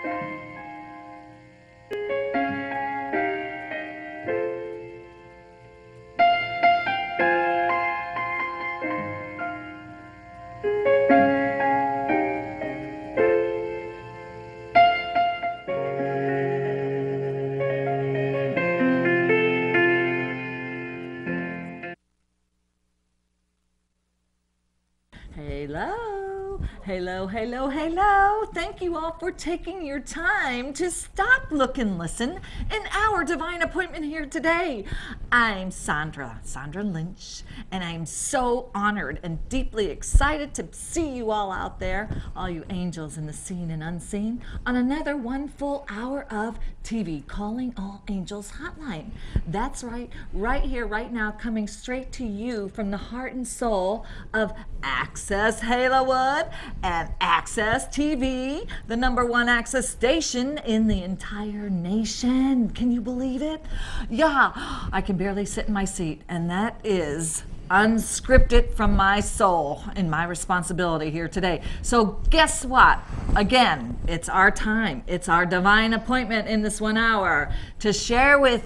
Hello, hello, hello, hello. Thank you all for taking your time to stop, look, and listen in our divine appointment here today. I'm Sandra Lynch, and I'm so honored and deeply excited to see you all out there, all you angels in the seen and unseen, on another one full hour of TV Calling All Angels Hotline. That's right here, right now, coming straight to you from the heart and soul of Access Halawood and Access TV, the #1 access station in the entire nation. Can you believe it? Yeah, I can barely sit in my seat, and that is unscripted from my soul and my responsibility here today. So guess what? Again, it's our time. It's our divine appointment in this 1 hour to share with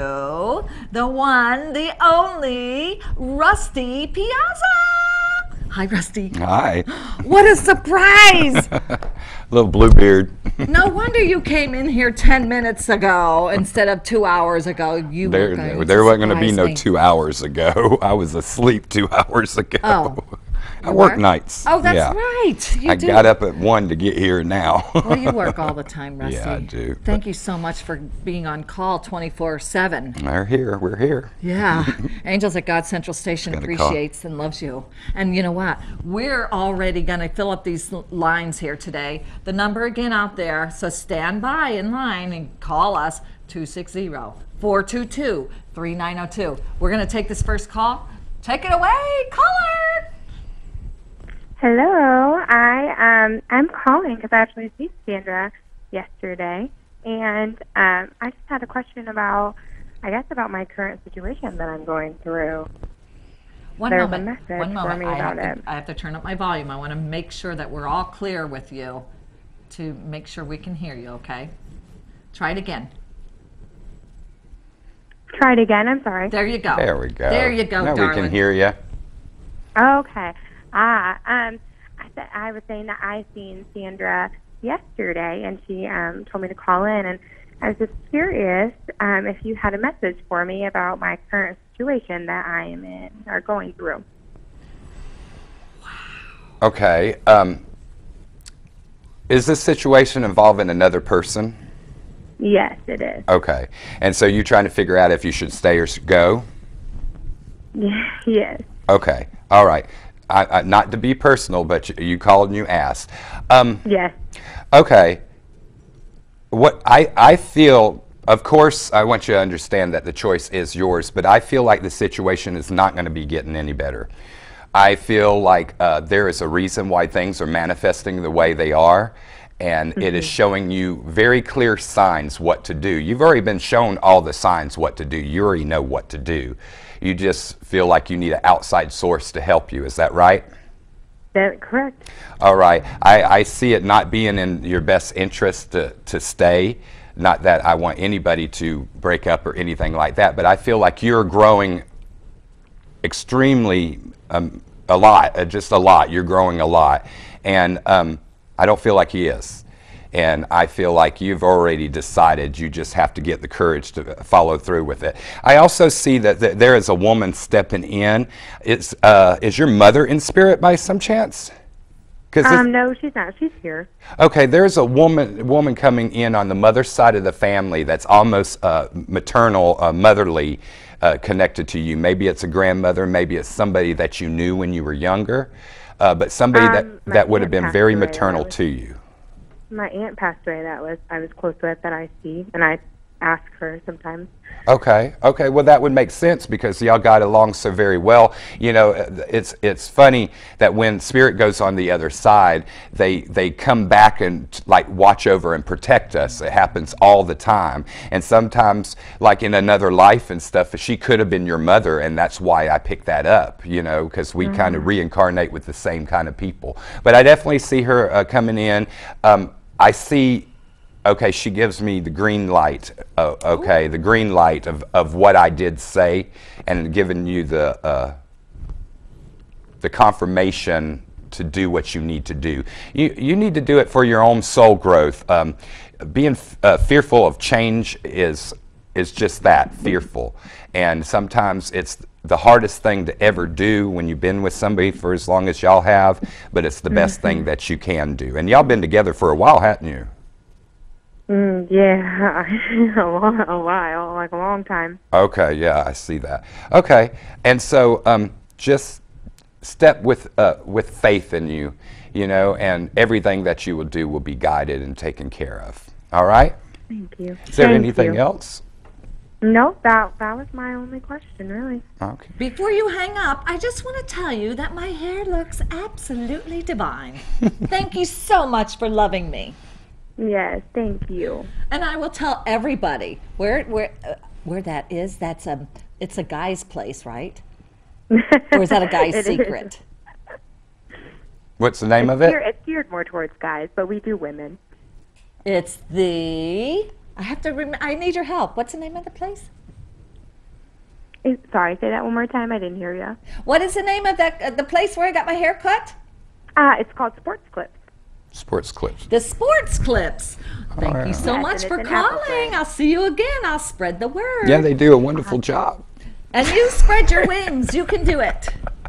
you the one, the only, Rusty Piazza. Hi, Rusty. Hi. What a surprise! Little Bluebeard. No wonder you came in here 10 minutes ago instead of 2 hours ago. There wasn't going to be no 2 hours ago. I was asleep 2 hours ago. Oh. I work nights. Oh, that's right. You I do. got up at 1 to get here now. Well, you work all the time, Rusty. Yeah, I do. Thank you so much for being on call 24/7. We're here. We're here. Yeah. Angels at God Central Station Gotta appreciates and loves you. And you know what? We're already going to fill up these lines here today. The number again out there, so stand by in line and call us, 260-422-3902. We're going to take this first call. Take it away, caller. Hello, I'm calling because I actually received Sandra yesterday, and I just had a question about my current situation that I'm going through. One moment. For me about it. I have to turn up my volume. I want to make sure that we're all clear with you to make sure we can hear you, okay? Try it again. Try it again, I'm sorry. There you go. There we go. There you go, now darling. we can hear you. Okay. I was saying that I seen Sandra yesterday, and she told me to call in, and I was just curious if you had a message for me about my current situation that I am in or going through. Okay. Is this situation involving another person? Yes, it is. Okay. And so you're trying to figure out if you should stay or go? Yes. Okay. All right. Not to be personal, but you called and you asked. Yes. Okay. What I feel, of course, I want you to understand that the choice is yours, but I feel like the situation is not going to be getting any better. I feel like there is a reason why things are manifesting the way they are, and it is showing you very clear signs what to do. You've already been shown all the signs what to do. You already know what to do. You just feel like you need an outside source to help you. Is that right? That's correct. All right. I see it not being in your best interest to stay. Not that I want anybody to break up or anything like that, but I feel like you're growing extremely a lot, just a lot. You're growing a lot. And I don't feel like he is. And I feel like you've already decided you just have to get the courage to follow through with it. I also see that there is a woman stepping in. Is your mother in spirit by some chance? No, she's not. She's here. Okay, there's a woman coming in on the mother's side of the family that's almost maternal, motherly connected to you. Maybe it's a grandmother, maybe it's somebody that you knew when you were younger, but somebody that would have been very maternal to you. My aunt passed away I was close with that I see, and I ask her sometimes. Okay. Well, that would make sense because y'all got along so very well. You know, it's funny that when spirit goes on the other side, they come back and like watch over and protect us. It happens all the time, and sometimes, like in another life and stuff, she could have been your mother, and that's why I picked that up. You know, because we kind of reincarnate with the same kind of people. But I definitely see her coming in. I see Okay, she gives me the green light. Oh, okay, the green light of what I did say, and giving you the confirmation to do what you need to do. You need to do it for your own soul growth. Being fearful of change is just that, fearful. And sometimes it's the hardest thing to ever do when you've been with somebody for as long as y'all have, but it's the best thing that you can do. And y'all been together for a while, haven't you? Yeah, a while, like a long time. Okay, yeah, I see that. Okay, and so just step with faith in you, you know, and everything that you will do will be guided and taken care of. All right? Thank you. Is there Thank anything you. else? No, that was my only question, really. Okay. Before you hang up, I just want to tell you that my hair looks absolutely divine. Thank you so much for loving me. Yes, thank you. And I will tell everybody where that is. It's a guy's place, right? Or is that a guy's It secret? is. What's the name of it? It's geared more towards guys, but we do women. It's the. I need your help. What's the name of the place? Sorry, say that one more time. I didn't hear you. What is the name of the place where I got my hair cut? It's called Sports Clips. Sports Clips. The Sports Clips. Thank you so Yes, much and for it's in Apple calling. Clips. I'll see you again. I'll spread the word. Yeah, they do a wonderful job. And you spread your wings. You can do it.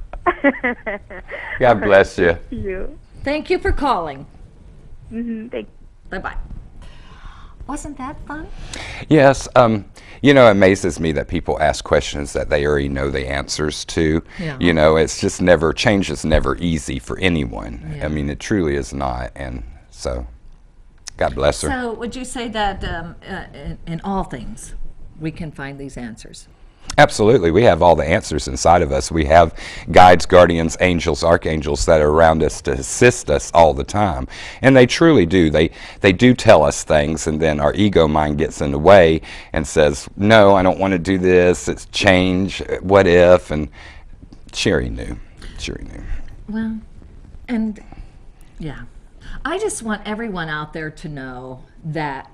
God bless you. You. Thank you for calling. Thank Bye-bye. Wasn't that fun? Yes, you know, it amazes me that people ask questions that they already know the answers to. Yeah. You know, it's just never, change is never easy for anyone. Yeah. I mean, it truly is not, and so, God bless her. So would you say that in all things, we can find these answers? Absolutely. We have all the answers inside of us. We have guides, guardians, angels, archangels that are around us to assist us all the time. And they truly do. They do tell us things, and then our ego mind gets in the way and says, no, I don't want to do this. It's change. What if? And Sherry knew. Sherry knew. Well, and yeah, I just want everyone out there to know that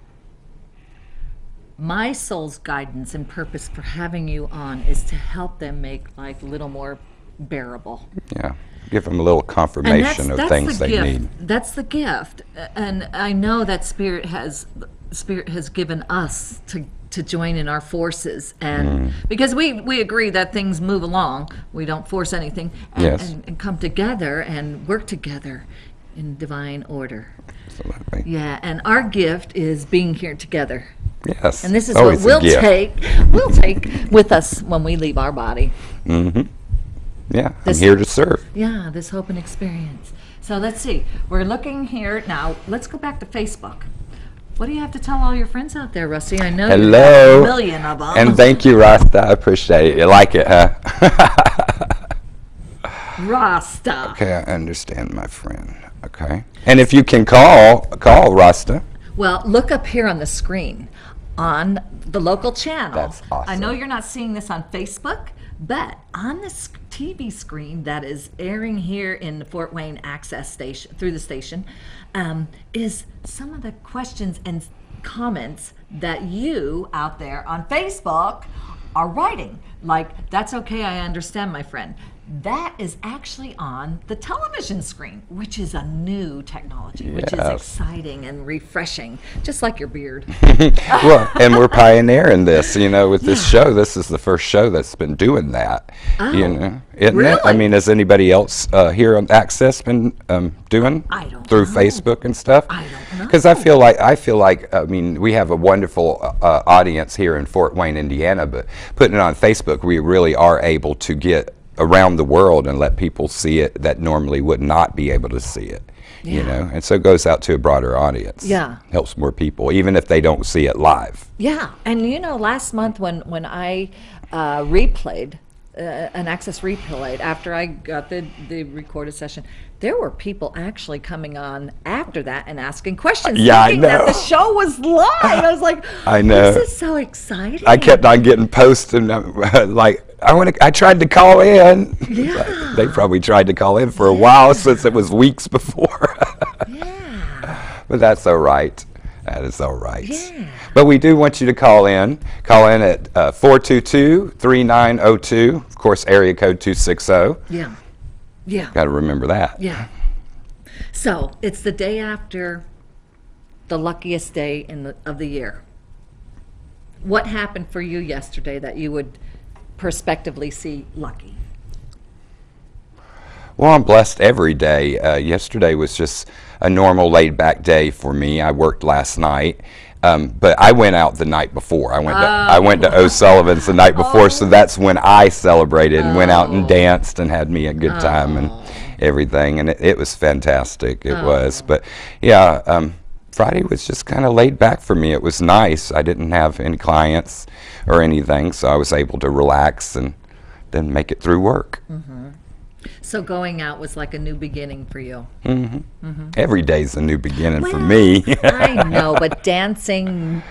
my soul's guidance and purpose for having you on is to help them make life a little more bearable. Yeah. Give them a little confirmation of things the they gift. need. That's the gift. And I know that Spirit has given us to join in our forces, and because we agree that things move along, we don't force anything, and, Yes. and come together and work together in divine order. Absolutely. Yeah, and our gift is being here together. Yes. And this is Always what a gift. we'll take with us when we leave our body. Yeah. I'm This- here to serve. Yeah, this hope and experience. So let's see. We're looking here now. Let's go back to Facebook. What do you have to tell all your friends out there, Rusty? I know you have Hello. a million of them. And thank you, Rasta. I appreciate it. You like it, huh? Rasta. Okay, I understand, my friend. Okay. And if you can call Rasta. Well, look up here on the screen on the local channel. That's awesome. I know you're not seeing this on Facebook, but on this TV screen that is airing here in the Fort Wayne Access Station, through the station, is some of the questions and comments that you out there on Facebook are writing. Like, that's okay, I understand, my friend. That is actually on the television screen, which is a new technology, which is Yes. exciting and refreshing, just like your beard. Well, and we're pioneering this, you know, with this show. This is the first show that's been doing that. You know, isn't it? I really? mean, has anybody else here on Access been doing I don't through know. Facebook and stuff? I don't know. Because I feel like I mean, we have a wonderful audience here in Fort Wayne, Indiana, but putting it on Facebook, we really are able to get around the world and let people see it that normally would not be able to see it. You Yeah. know, and so it goes out to a broader audience. Yeah. Helps more people, even if they don't see it live. Yeah, and you know, last month when I replayed, an Access replayed after I got the recorded session, there were people actually coming on after that and asking questions, Yeah, I thinking that know. the show was live. I was like, I know. this is so exciting. I kept on getting posts and like I tried to call in. Yeah. They probably tried to call in for a while since it was weeks before. Yeah. But that's all right. That is all right. Yeah. But we do want you to call in. Call in at 422-3902. Of course, area code 260. Yeah. Yeah. Got to remember that. Yeah. So it's the day after the luckiest day of the year. What happened for you yesterday that you would prospectively see lucky? Well, I'm blessed every day. Yesterday was just a normal laid-back day for me. I worked last night, but I went out the night before. I went to O'Sullivan's the night before, so that's when I celebrated and went out and danced and had me a good time and everything, and it was fantastic. It was, but yeah. Friday was just kind of laid back for me. It was nice. I didn't have any clients or anything, so I was able to relax and then make it through work. So going out was like a new beginning for you. Every day's a new beginning for me. I know, but dancing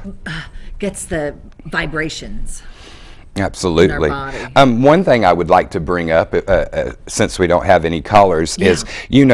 gets the vibrations. Absolutely. In our body. One thing I would like to bring up, since we don't have any callers, is,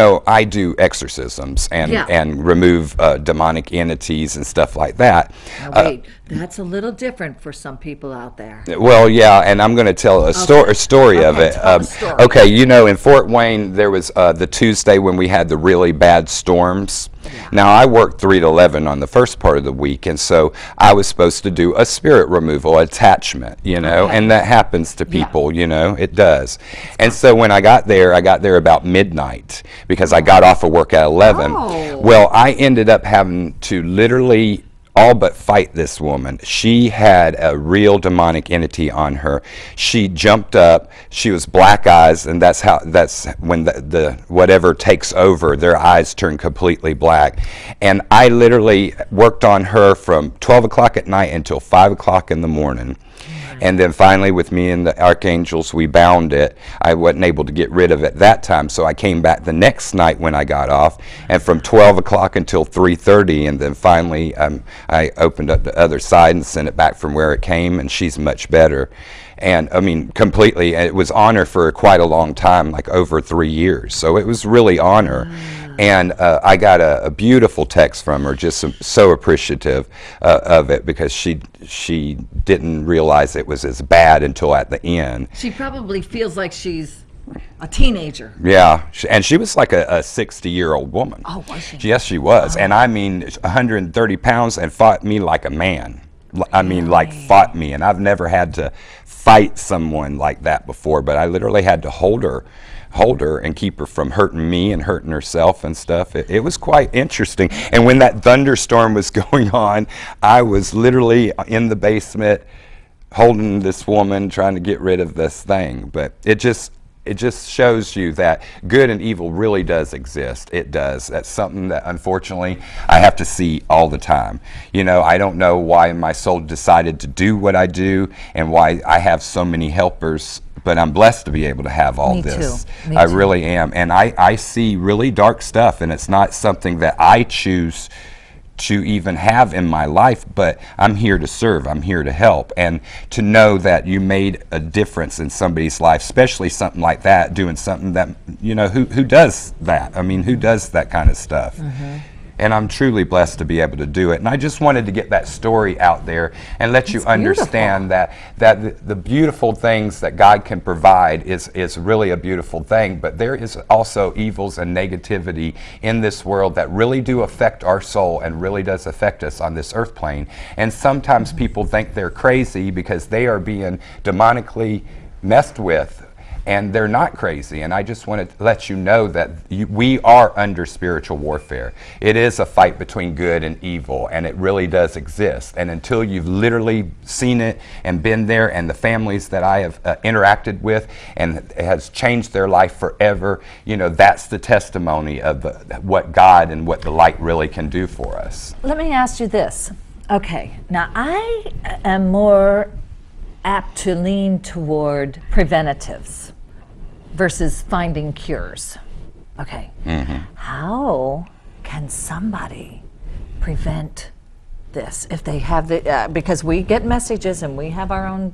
I do exorcisms and remove demonic entities and stuff like that. Now wait, that's a little different for some people out there. Well, yeah, and I'm going to tell a story of it. Tell the story. Okay, in Fort Wayne, there was the Tuesday when we had the really bad storms. Yeah. Now, I worked 3 to 11 on the first part of the week, and so I was supposed to do a spirit removal attachment, and that happens to people, it does. And so when I got there about midnight because I got off of work at 11. Well, I ended up having to literally all but fight this woman. She had a real demonic entity on her. She jumped up. She was black eyes, and that's when the whatever takes over, their eyes turn completely black. And I literally worked on her from 12 o'clock at night until 5 o'clock in the morning. And then finally, with me and the archangels, we bound it. I wasn't able to get rid of it that time, so I came back the next night when I got off, and from 12 o'clock until 3:30, and then finally I opened up the other side and sent it back from where it came, and she's much better. And I mean, completely, and it was on her for quite a long time, like over 3 years. So it was really on her. And I got a beautiful text from her, just so appreciative of it, because she didn't realize it was as bad until at the end. She probably feels like she's a teenager. Yeah, and she was like a 60-year-old woman. Oh, was she? Yes, she was. And I mean, 130 pounds and fought me like a man. I mean, like fought me. And I've never had to fight someone like that before, but I literally had to hold her and keep her from hurting me and hurting herself and stuff. It was quite interesting. And when that thunderstorm was going on, I was literally in the basement holding this woman, trying to get rid of this thing. But it just shows you that good and evil really does exist. It does. That's something that, unfortunately, I have to see all the time. I don't know why my soul decided to do what I do and why I have so many helpers, but I'm blessed to be able to have all this. Me I too. really am. And I see really dark stuff, and it's not something that I choose to even have in my life, but I'm here to serve, I'm here to help, and to know that you made a difference in somebody's life, especially something like that, doing something that, who does that? I mean, who does that kind of stuff? And I'm truly blessed to be able to do it. And I just wanted to get that story out there and let you understand that the beautiful things that God can provide is really a beautiful thing, but there is also evils and negativity in this world that really do affect our soul and really does affect us on this earth plane. And sometimes people think they're crazy because they are being demonically messed with, and they're not crazy. And I just want to let you know that we are under spiritual warfare. It is a fight between good and evil, and it really does exist. And until you've literally seen it and been there, and the families that I have interacted with and it has changed their life forever, that's the testimony of what God and what the light really can do for us. Let me ask you this. Okay, now I am more apt to lean toward preventatives versus finding cures. Okay. How can somebody prevent this if they have the because we get messages and we have our own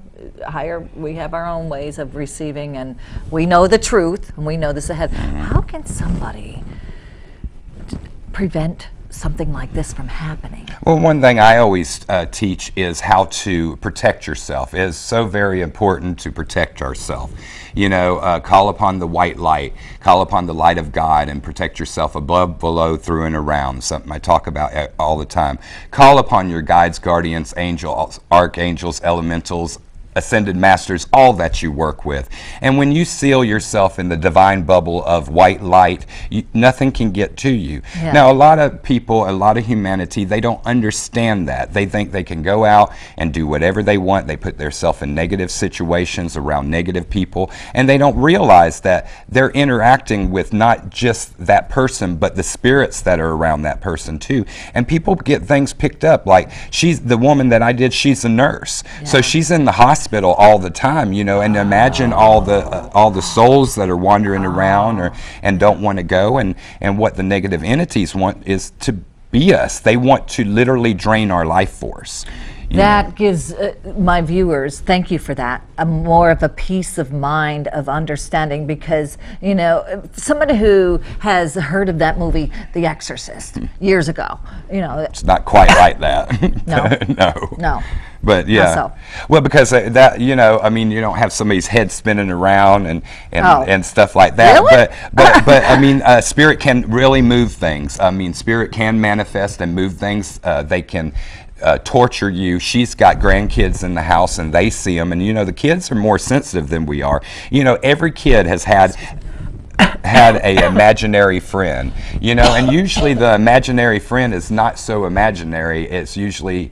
ways of receiving, and we know the truth and we know this ahead. How can somebody prevent something like this from happening? Well, one thing I always teach is how to protect yourself. It is so very important to protect ourselves. You know, call upon the white light, call upon the light of God, and protect yourself above, below, through, and around. Something I talk about all the time. Call upon your guides, guardians, angels, archangels, elementals, ascended masters, all that you work with. And when you seal yourself in the divine bubble of white light, nothing can get to you. Yeah. Now, a lot of people, a lot of humanity, they don't understand that. They think they can go out and do whatever they want. They put themselves in negative situations around negative people, and they don't realize that they're interacting with not just that person, but the spirits that are around that person too. And people get things picked up, like she's the woman that I did, she's a nurse. Yeah. So she's in the hospital all the time, you know, and imagine all the souls that are wandering around and don't want to go, and what the negative entities want is to be us. They want to literally drain our life force. That gives my viewers, thank you for that, more of a peace of mind of understanding, because, you know, somebody who has heard of that movie, The Exorcist, years ago, you know. It's not quite like that. No? No. But yeah, so? Well, because that, you know, I mean, you don't have somebody's head spinning around and stuff like that. Really? But I mean, spirit can really move things. I mean, spirit can manifest and move things. They can torture you. She's got grandkids in the house, and they see them, and you know, the kids are more sensitive than we are. You know, every kid has had a imaginary friend. You know, and usually the imaginary friend is not so imaginary. It's usually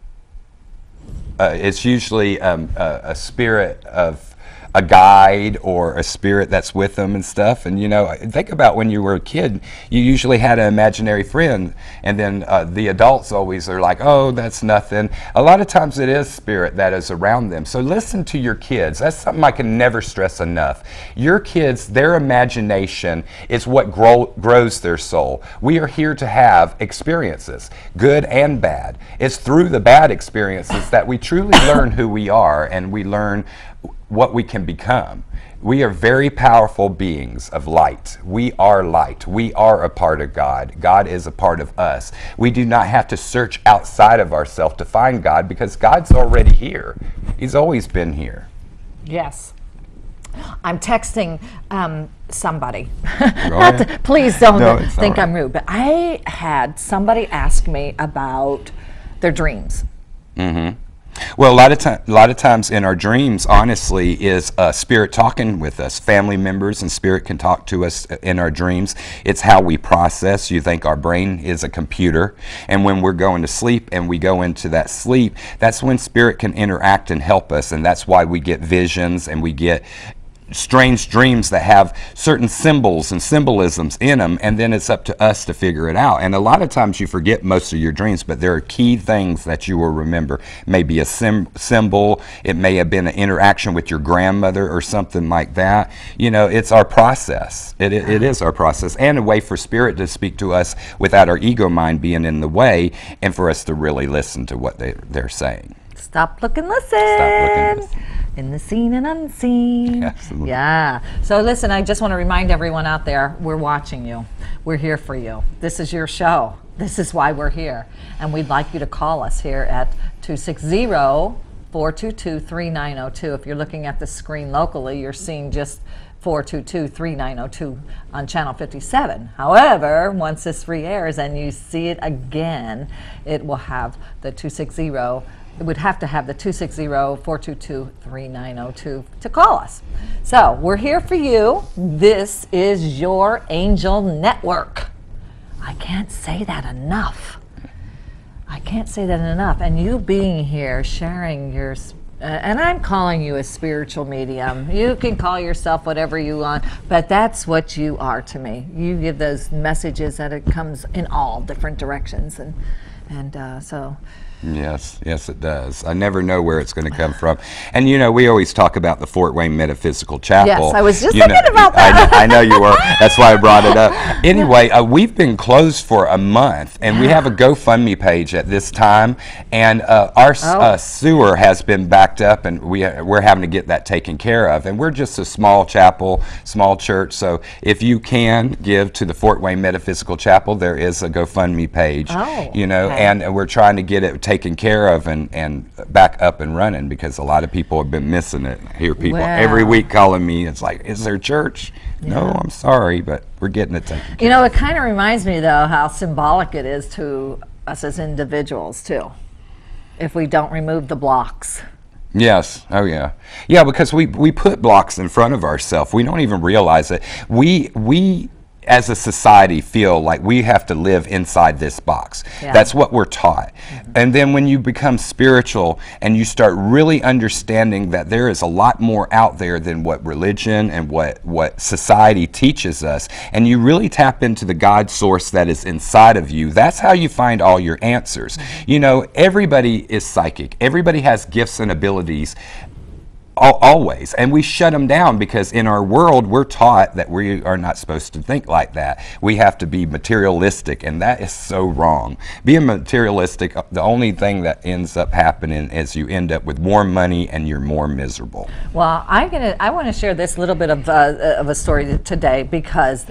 a spirit of a guide or a spirit that's with them and stuff. And you know, think about when you were a kid, you usually had an imaginary friend, and then the adults always are like, oh, that's nothing. A lot of times it is spirit that is around them. So listen to your kids. That's something I can never stress enough. Your kids, their imagination is what grows their soul. We are here to have experiences, good and bad. It's through the bad experiences that we truly learn who we are, and we learn what we can become. We are very powerful beings of light. We are light. We are a part of God. God is a part of us. We do not have to search outside of ourselves to find God, because God's already here. He's always been here. Yes. I'm texting somebody. Please don't think I'm rude, but I had somebody ask me about their dreams. Mm-hmm. Well, a lot of times in our dreams, honestly, is spirit talking with us. Family members and spirit can talk to us in our dreams. It's how we process. You think our brain is a computer, and when we're going to sleep and we go into that sleep, that's when spirit can interact and help us, and that's why we get visions and we get strange dreams that have certain symbols and symbolisms in them, and then it's up to us to figure it out. And a lot of times you forget most of your dreams, but there are key things that you will remember. Maybe a symbol, it may have been an interaction with your grandmother or something like that. You know, it's our process. It is our process, and a way for spirit to speak to us without our ego mind being in the way, and for us to really listen to what they're saying. Stop, look, and listen. Stop, look, and listen. In the seen and unseen. Absolutely. Yeah. So listen, I just want to remind everyone out there, we're watching you. We're here for you. This is your show. This is why we're here. And we'd like you to call us here at 260-422-3902. If you're looking at the screen locally, you're seeing just 422-3902 on channel 57. However, once this re-airs and you see it again, it will have the 260. It would have to have the 260-422-3902 to call us. So we're here for you. This is your Angel Network. I can't say that enough. I can't say that enough. And you being here, sharing your, and I'm calling you a spiritual medium. You can call yourself whatever you want, but that's what you are to me. You give those messages that it comes in all different directions, and so Yes, yes, it does. I never know where it's going to come from. And, you know, we always talk about the Fort Wayne Metaphysical Chapel. Yes, I was just You know, thinking about that. I know you were. That's why I brought it up. Anyway, we've been closed for a month, and we have a GoFundMe page at this time. And our sewer has been backed up, and we're having to get that taken care of. And we're just a small chapel, small church. So if you can give to the Fort Wayne Metaphysical Chapel, there is a GoFundMe page. You know, and we're trying to get it taken care of and back up and running, because a lot of people have been missing it. I hear people every week calling me. It's like, is there church? No, I'm sorry, but we're getting it taken care of. You know, it kind of reminds me, though, how symbolic it is to us as individuals, too, if we don't remove the blocks. Yes. Oh, yeah. Yeah, because we put blocks in front of ourselves. We don't even realize it. We as a society feel like we have to live inside this box. That's what we're taught. And then when you become spiritual and you start really understanding that there is a lot more out there than what religion and what society teaches us, and you really tap into the God source that is inside of you, that's how you find all your answers. You know, everybody is psychic. Everybody has gifts and abilities. Always, and we shut them down because in our world we're taught that we are not supposed to think like that. We have to be materialistic, and that is so wrong. Being materialistic, the only thing that ends up happening is you end up with more money and you're more miserable. Well, I want to share this little bit of a story today, because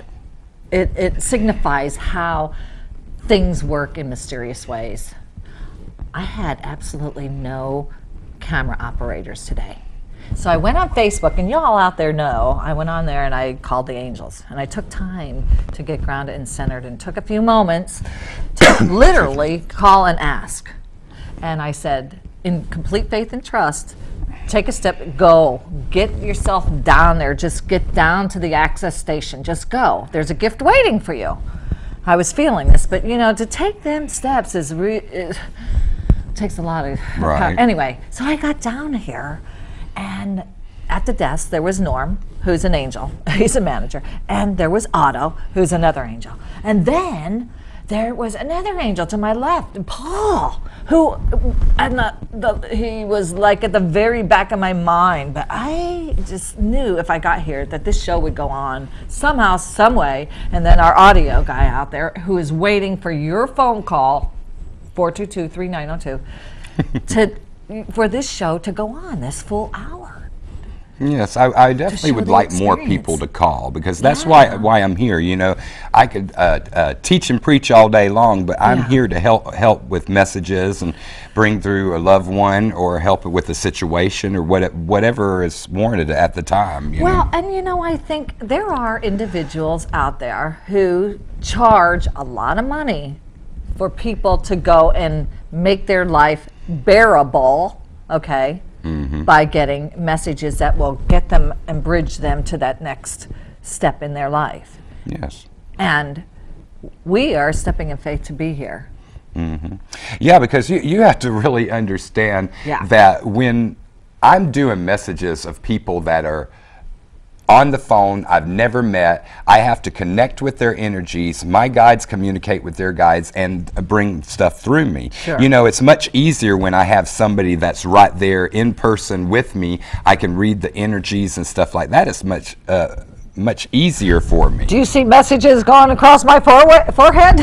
it signifies how things work in mysterious ways. I had absolutely no camera operators today. So I went on Facebook, and y'all out there know, I went on there and I called the angels, and I took time to get grounded and centered, and took a few moments to literally call and ask. And I said, in complete faith and trust, take a step, go, get yourself down there, just get down to the access station, just go. There's a gift waiting for you. I was feeling this, but you know, to take them steps it takes a lot of Right. Anyway, so I got down here, and at the desk there was Norm, who's an angel. He's a manager. And there was Otto, who's another angel. And then there was another angel to my left, Paul, who, and he was like at the very back of my mind. But I just knew if I got here that this show would go on somehow, some way. And then our audio guy out there, who is waiting for your phone call, 422-3902, for this show to go on this full hour. Yes, I definitely would like more people to call, because that's why I'm here. You know, I could teach and preach all day long, but I'm here to help with messages and bring through a loved one, or help with a situation, or whatever is warranted at the time. You know? And you know, I think there are individuals out there who charge a lot of money for people to go and make their life bearable, okay, by getting messages that will get them and bridge them to that next step in their life. Yes. And we are stepping in faith to be here. Yeah, because you have to really understand that when I'm doing messages of people that are on the phone, I've never met, I have to connect with their energies. My guides communicate with their guides and bring stuff through me. Sure. You know, it's much easier when I have somebody that's right there in person with me. I can read the energies and stuff like that. It's much easier for me. Do you see messages going across my forehead?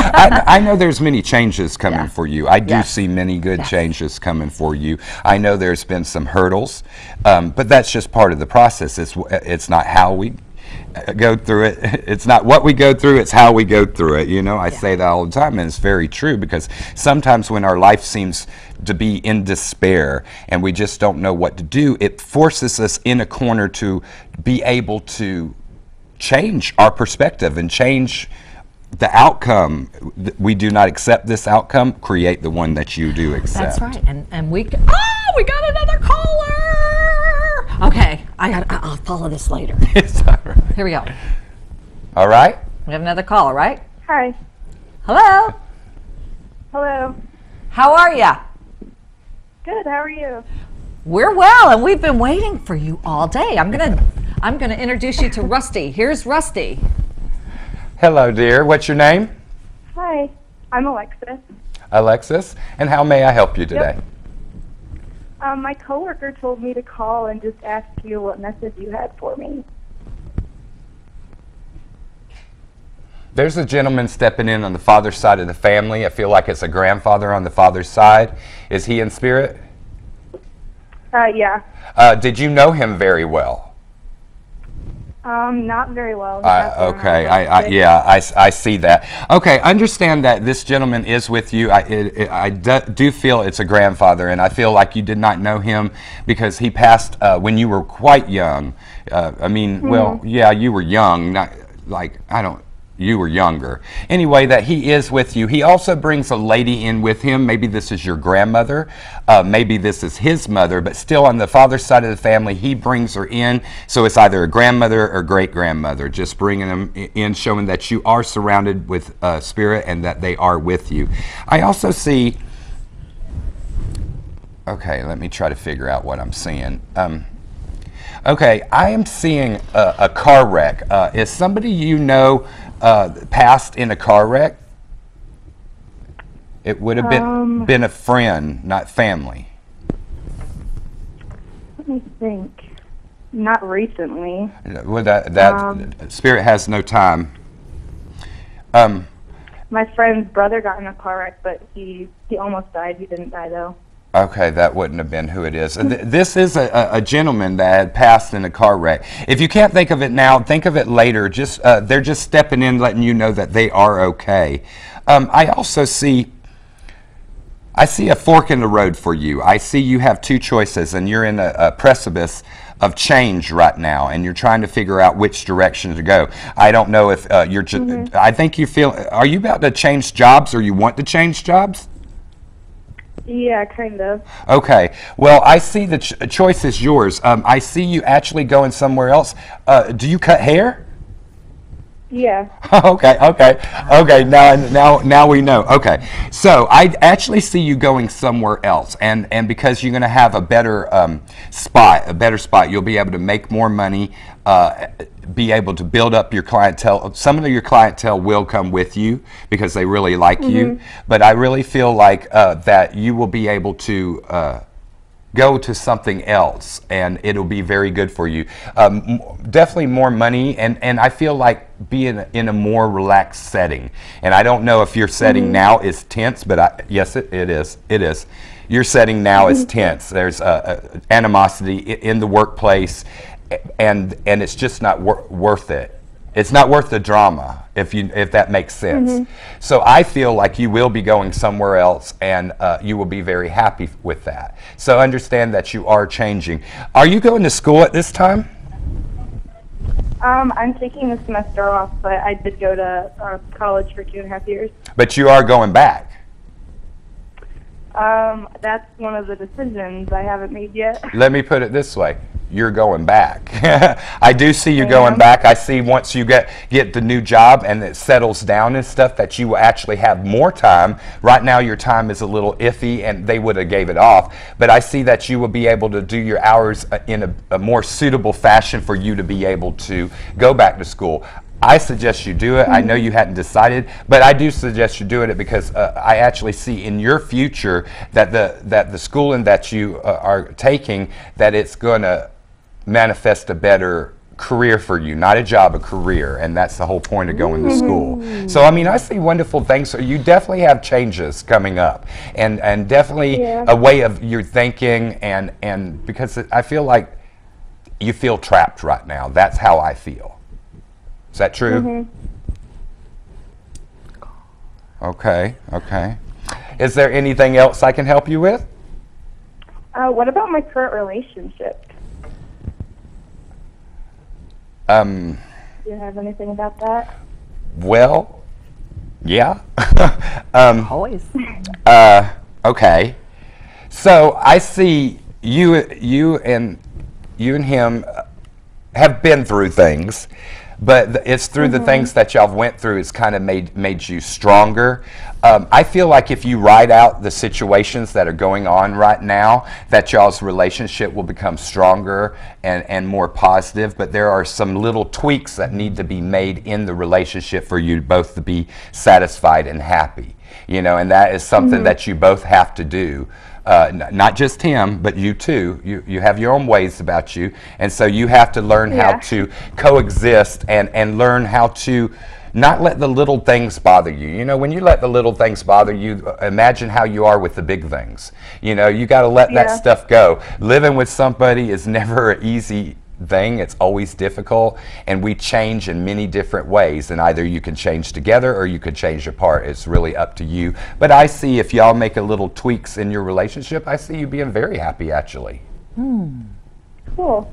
I know there's many changes coming for you. I do see many good changes coming for you. I know there's been some hurdles, but that's just part of the process. It's not how we go through it. It's not what we go through, it's how we go through it. You know, I say that all the time, and it's very true, because sometimes when our life seems to be in despair and we just don't know what to do, it forces us in a corner to be able to change our perspective and change the outcome. We do not accept this outcome, create the one that you do accept. That's right. And we got another caller. Okay, I'll follow this later. It's all right. Here we go. All right. We have another caller, right? Hi. Hello. Hello. How are ya? Good. How are you? We're well, and we've been waiting for you all day. I'm gonna introduce you to Rusty. Here's Rusty. Hello, dear. What's your name? Hi. I'm Alexis. Alexis, and how may I help you today? My coworker told me to call and just ask you what message you had for me. There's a gentleman stepping in on the father's side of the family. I feel like it's a grandfather on the father's side. Is he in spirit? Yeah. Did you know him very well? Not very well. Okay, I see that. Okay, understand that this gentleman is with you. I do feel it's a grandfather, and I feel like you did not know him because he passed when you were quite young. Well, yeah, you were young, not like, you were younger. Anyway, that he is with you. He also brings a lady in with him. Maybe this is your grandmother. Maybe this is his mother, but still on the father's side of the family, he brings her in. So it's either a grandmother or great-grandmother, just bringing them in, showing that you are surrounded with spirit and that they are with you. I also see, okay, let me try to figure out what I'm seeing. Okay, I am seeing a car wreck. Is somebody you know passed in a car wreck? It would have been a friend, not family. Let me think. Not recently. Well, that spirit has no time. My friend's brother got in a car wreck, but he almost died. He didn't die though. Okay, that wouldn't have been who it is. This is a gentleman that had passed in a car wreck. If you can't think of it now, think of it later. Just they're just stepping in, letting you know that they are okay. I also see a fork in the road for you. I see you have two choices, and you're in a precipice of change right now, and you're trying to figure out which direction to go. I don't know if you're just, I think you feel, are you about to change jobs, or you want to change jobs? Yeah, kind of. Okay. Well, I see the choice is yours. I see you actually going somewhere else. Do you cut hair? Yeah. Okay. Now we know. Okay. So I actually see you going somewhere else, and because you're going to have a better spot, you'll be able to make more money, be able to build up your clientele. Some of your clientele will come with you because they really like you, but I really feel like that you will be able to go to something else, and it'll be very good for you. Definitely more money, and I feel like being in a more relaxed setting. And I don't know if your setting now is tense, but yes, it is. It is. Your setting now is tense. There's animosity in the workplace, and it's just not worth it. It's not worth the drama, if that makes sense. So I feel like you will be going somewhere else, and you will be very happy with that. So understand that you are changing. Are you going to school at this time? I'm taking a semester off, but I did go to college for 2.5 years. But you are going back? That's one of the decisions I haven't made yet. Let me put it this way. You're going back. I do see you going back. I see once you get the new job and it settles down and stuff, that you will actually have more time. Right now your time is a little iffy, and they would have gave it off. But I see that you will be able to do your hours in a more suitable fashion for you to be able to go back to school. I suggest you do it. I know you hadn't decided, but I do suggest you doing it because I actually see in your future that the schooling that you are taking, that it's going to manifest a better career for you, not a job, a career, and that's the whole point of going to school. So I mean, I see wonderful things. So you definitely have changes coming up, and definitely a way of your thinking, and because I feel like you feel trapped right now. That's how I feel. Is that true? Okay. Is there anything else I can help you with? What about my current relationship? Do you have anything about that? Well, yeah. Always. Okay. So I see you and him have been through things. but it's through the things that y'all went through, it's kind of made you stronger. I feel like if you write out the situations that are going on right now, that y'all's relationship will become stronger and more positive, but there are some little tweaks that need to be made in the relationship for you both to be satisfied and happy. You know, and that is something that you both have to do. Not just him, but you too. You have your own ways about you, and so you have to learn how to coexist and learn how to not let the little things bother you. You know, when you let the little things bother you, imagine how you are with the big things. You know, you got to let that stuff go. Living with somebody is never an easy thing. It's always difficult, and we change in many different ways, and either you can change together or you can change apart. It's really up to you. But I see if y'all make a little tweaks in your relationship, I see you being very happy, actually. Cool.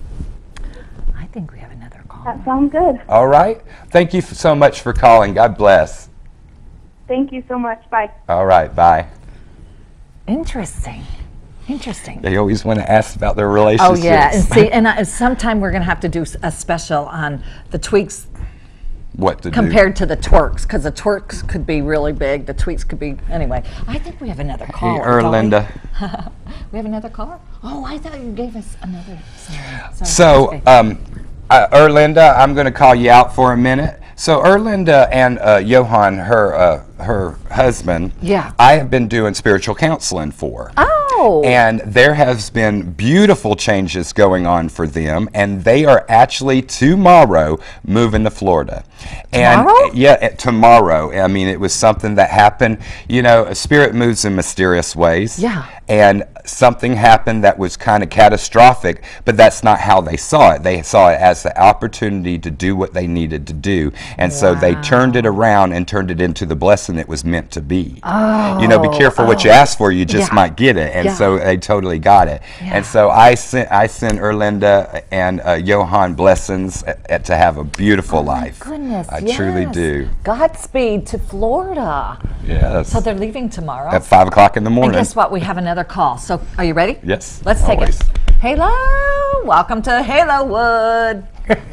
I think we have another call. That sounds good. All right. Thank you so much for calling. God bless. Thank you so much. Bye. All right. Bye. Interesting. Interesting. They always want to ask about their relationships. Oh yeah, and see, and sometime we're going to have to do a special on the tweaks what to compared to the twerks, because the twerks could be really big, the tweaks could be, anyway. I think we have another do. call. Hey, Erlinda. We have another call? Oh, I thought you gave us another. Sorry. So, Okay. Erlinda, I'm going to call you out for a minute. So Erlinda and Johan, her husband, I have been doing spiritual counseling for. Oh. And there has been beautiful changes going on for them, and they are actually tomorrow moving to Florida. Tomorrow? And yeah, tomorrow. I mean, it was something that happened. You know, a spirit moves in mysterious ways. Yeah. And something happened that was kind of catastrophic, but that's not how they saw it. They saw it as the opportunity to do what they needed to do. And so they turned it around and turned it into the blessing it was meant to be. Oh. You know, be careful what you ask for, you just might get it. And so they totally got it. Yeah. And so I send Erlinda and Johan blessings to have a beautiful life. Goodness, I truly do. Godspeed to Florida. Yes. So they're leaving tomorrow. At 5 o'clock in the morning. And guess what? We have another call. So are you ready? Yes. Let's take always. it. Hello. Welcome to Halo Wood.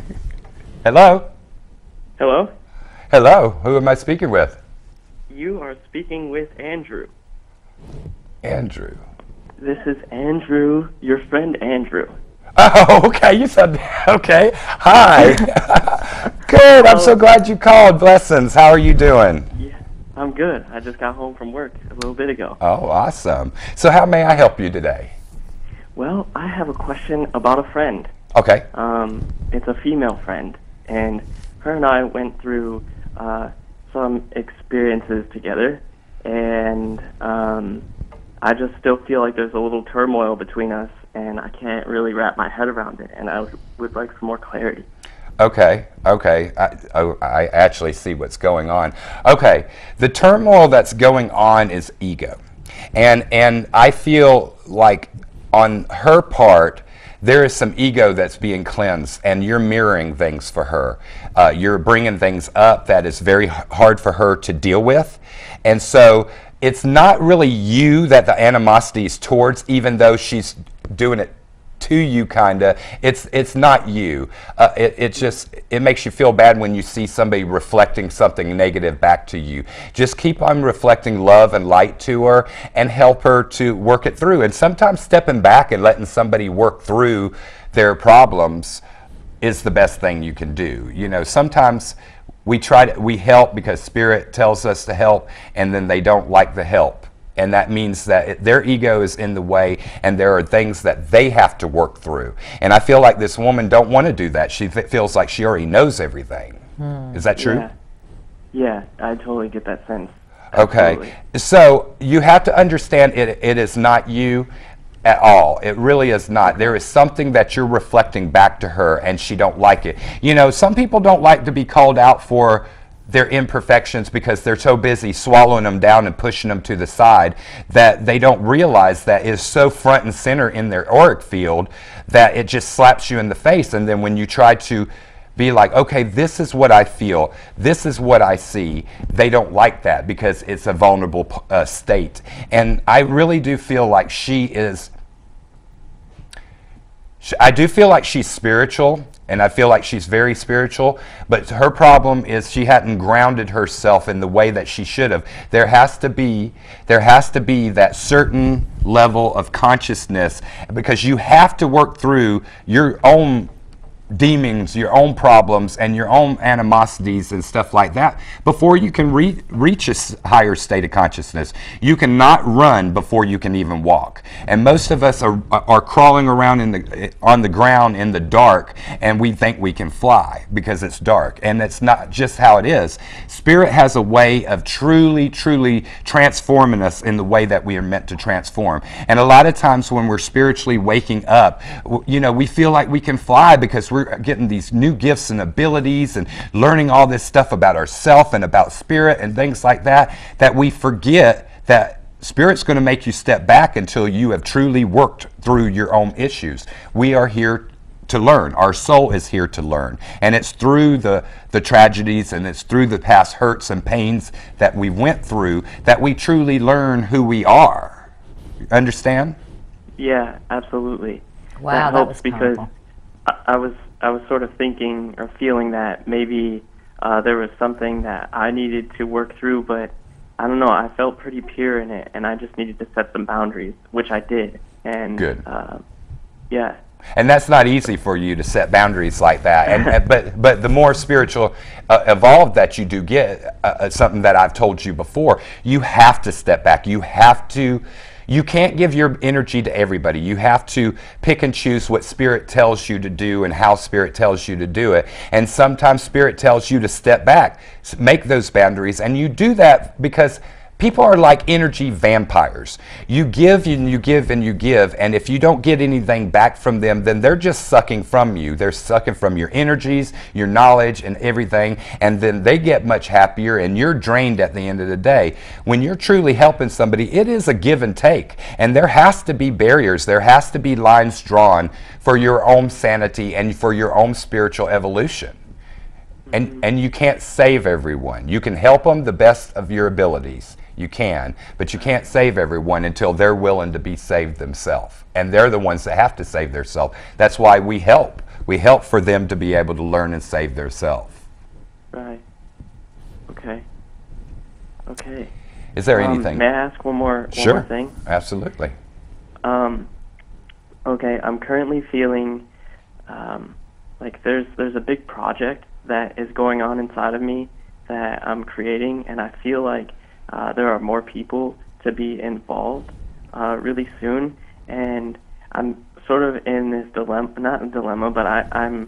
Hello. Hello? Hello. Who am I speaking with? You are speaking with Andrew. Andrew. This is Andrew, your friend Andrew. Oh, okay. You said, okay. Hi. Good. I'm so glad you called. Blessings. How are you doing? Yeah, I'm good. I just got home from work a little bit ago. Oh, awesome. So how may I help you today? Well, I have a question about a friend. Okay. It's a female friend, and her and I went through some experiences together, and I just still feel like there's a little turmoil between us, and I can't really wrap my head around it, and I would like some more clarity. Okay. I actually see what's going on. Okay. The turmoil that's going on is ego. And I feel like on her part, there is some ego that's being cleansed, and you're mirroring things for her. You're bringing things up that is very hard for her to deal with. And so it's not really you that the animosity is towards, even though she's doing it to you, kind of. It's not you. It makes you feel bad when you see somebody reflecting something negative back to you. Just keep on reflecting love and light to her and help her to work it through. And sometimes stepping back and letting somebody work through their problems is the best thing you can do. You know, sometimes we help because Spirit tells us to help, and then they don't like the help. And that means that their ego is in the way, and there are things that they have to work through. And I feel like this woman don't want to do that. She feels like she already knows everything. Is that true? Yeah, I totally get that sense. Okay. Absolutely. So you have to understand it is not you at all. It really is not. There is something that you're reflecting back to her, and she don't like it. You know, some people don't like to be called out for their imperfections because they're so busy swallowing them down and pushing them to the side that they don't realize that it's so front and center in their auric field that it just slaps you in the face. And then when you try to be like, okay, this is what I feel, this is what I see, they don't like that because it's a vulnerable state. And I really do feel like I do feel like she's spiritual, And I feel like she's very spiritual, but her problem is she hadn't grounded herself in the way that she should have. There has to be that certain level of consciousness, because you have to work through your own demons, your own problems, and your own animosities and stuff like that before you can reach a higher state of consciousness. You cannot run before you can even walk. And most of us are crawling around on the ground in the dark, and we think we can fly because it's dark. And that's not just how it is. Spirit has a way of truly, truly transforming us in the way that we are meant to transform. And a lot of times when we're spiritually waking up, we feel like we can fly because we're getting these new gifts and abilities and learning all this stuff about ourselves and about spirit and things like that, that we forget that Spirit's going to make you step back until you have truly worked through your own issues. We are here to learn. Our soul is here to learn. And it's through the tragedies and it's through the past hurts and pains that we went through that we truly learn who we are. Understand? Yeah, absolutely. Wow, that was because powerful. I was sort of thinking or feeling that maybe there was something that I needed to work through, but I don't know, I felt pretty pure in it, and I just needed to set some boundaries, which I did. And good. Yeah. And that's not easy for you to set boundaries like that. And but the more spiritual evolved that you do get, something that I've told you before, you have to step back. You can't give your energy to everybody. You have to pick and choose what Spirit tells you to do and how Spirit tells you to do it. And sometimes Spirit tells you to step back, make those boundaries. And you do that because people are like energy vampires. You give and you give and you give, and if you don't get anything back from them, then they're just sucking from you. They're sucking from your energies, your knowledge, and everything, and then they get much happier, and you're drained at the end of the day. When you're truly helping somebody, it is a give and take, and there has to be barriers. There has to be lines drawn for your own sanity and for your own spiritual evolution. And you can't save everyone. You can help them the best of your abilities. You can, but you can't save everyone until they're willing to be saved themselves. And they're the ones that have to save themselves. That's why we help. We help for them to be able to learn and save themselves. Right. Okay. Okay. Is there anything? May I ask one more thing? Absolutely. Okay, I'm currently feeling like there's a big project that is going on inside of me that I'm creating, and I feel like there are more people to be involved really soon, and I'm sort of in this dilemma, not a dilemma, but I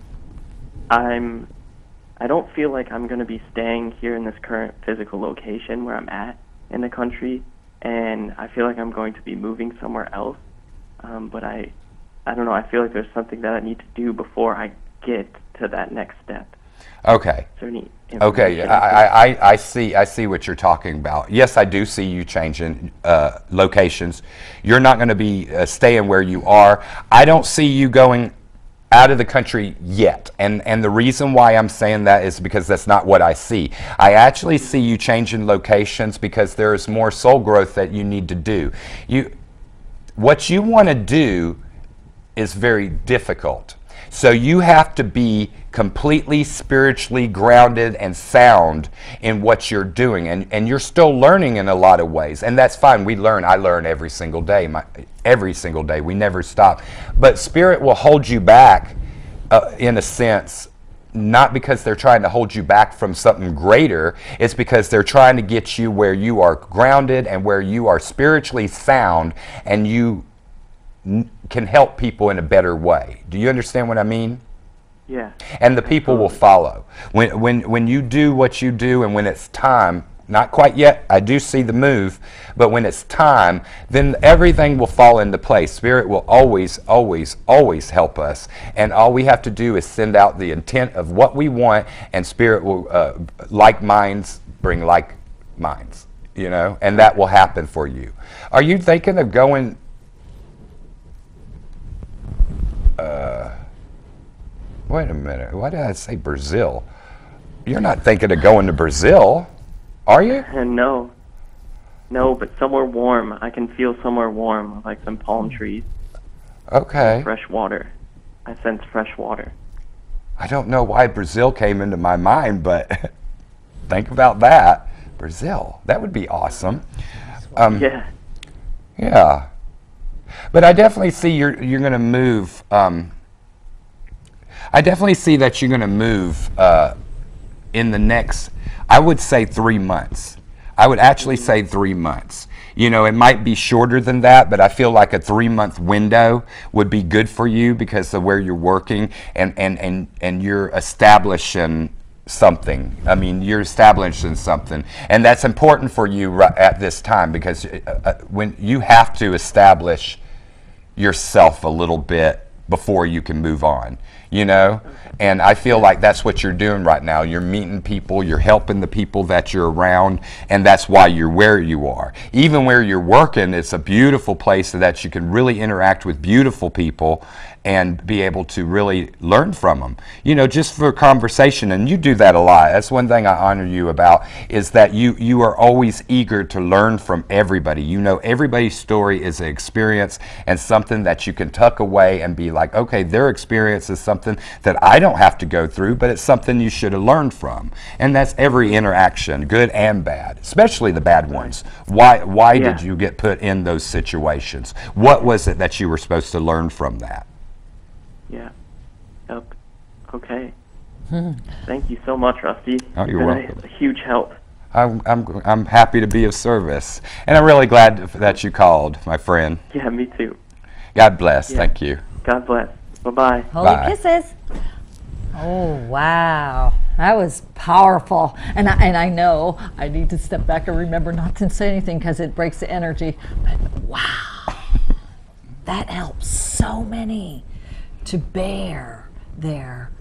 don't feel like I'm going to be staying here in this current physical location where I'm at in the country, and I feel like I'm going to be moving somewhere else, but I don't know, I feel like there's something that I need to do before I get to that next step. Okay. Okay, I see what you're talking about. Yes, I do see you changing locations. You're not going to be staying where you are. I don't see you going out of the country yet. And the reason why I'm saying that is because that's not what I see. I actually see you changing locations because there's more soul growth that you need to do. What you want to do is very difficult. So you have to be completely spiritually grounded and sound in what you're doing. And you're still learning in a lot of ways. And that's fine. We learn. I learn every single day. Every single day. We never stop. But Spirit will hold you back, in a sense, not because they're trying to hold you back from something greater. It's because they're trying to get you where you are grounded and where you are spiritually sound and you can help people in a better way. Do you understand what I mean? Yeah. And the people will follow. When you do what you do and when it's time, not quite yet, I do see the move, but when it's time, then everything will fall into place. Spirit will always, always, always help us. And all we have to do is send out the intent of what we want, and Spirit will, like minds bring like minds, and that will happen for you. Are you thinking of going... wait a minute. Why did I say Brazil? You're not thinking of going to Brazil, are you? No, but somewhere warm. I can feel somewhere warm, like some palm trees. Okay. Fresh water. I sense fresh water. I don't know why Brazil came into my mind, but think about that. Brazil, that would be awesome. Yeah. Yeah. But I definitely see you're going to move. I definitely see that you're going to move in the next, I would say 3 months. I would actually say 3 months. You know, it might be shorter than that, but I feel like a 3-month window would be good for you because of where you're working and you're establishing something. I mean, you're establishing something. And that's important for you at this time because when you have to establish yourself a little bit before you can move on, you know? And I feel like that's what you're doing right now. You're meeting people, you're helping the people that you're around, and that's why you're where you are. Even where you're working, it's a beautiful place so that you can really interact with beautiful people and be able to really learn from them. You know, just for conversation, and you do that a lot. That's one thing I honor you about, is that you are always eager to learn from everybody. You know, everybody's story is an experience and something that you can tuck away and be like, okay, their experience is something that I don't have to go through, but it's something you should have learned from. And that's every interaction, good and bad, especially the bad ones. Why did you get put in those situations? What was it that you were supposed to learn from that? Yeah. Yep. Okay. Thank you so much, Rusty. Oh, you're welcome. A huge help. I'm happy to be of service, and I'm really glad that you called, my friend. Yeah, me too. God bless. Yeah. Thank you. God bless. Bye-bye. Holy Bye. kisses. Oh, wow. That was powerful. And I know I need to step back and remember not to say anything because it breaks the energy. But wow. That helps so many to bear their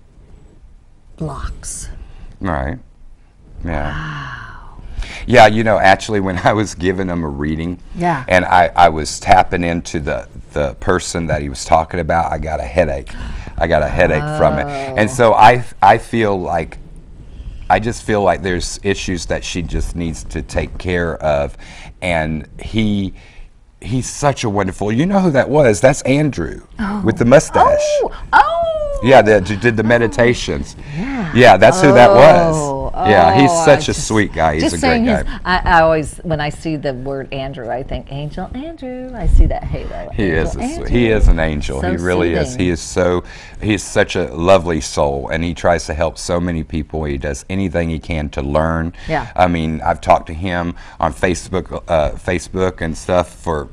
blocks. Right. Yeah. Wow. Yeah, you know, actually, when I was giving him a reading, and I was tapping into the person that he was talking about, I got a headache. I got a headache from it. And so I feel like, I just feel like there's issues that she just needs to take care of. And he's such a wonderful, you know who that was? That's Andrew with the mustache. Yeah, that did the meditations. Yeah, that's who that was. Yeah, he's such a sweet guy. He's a great guy. I always, when I see the word Andrew, I think Angel Andrew. I see that halo. He is an angel. So he really soothing. is. He's such a lovely soul, and he tries to help so many people. He does anything he can to learn. Yeah. I mean, I've talked to him on Facebook and stuff for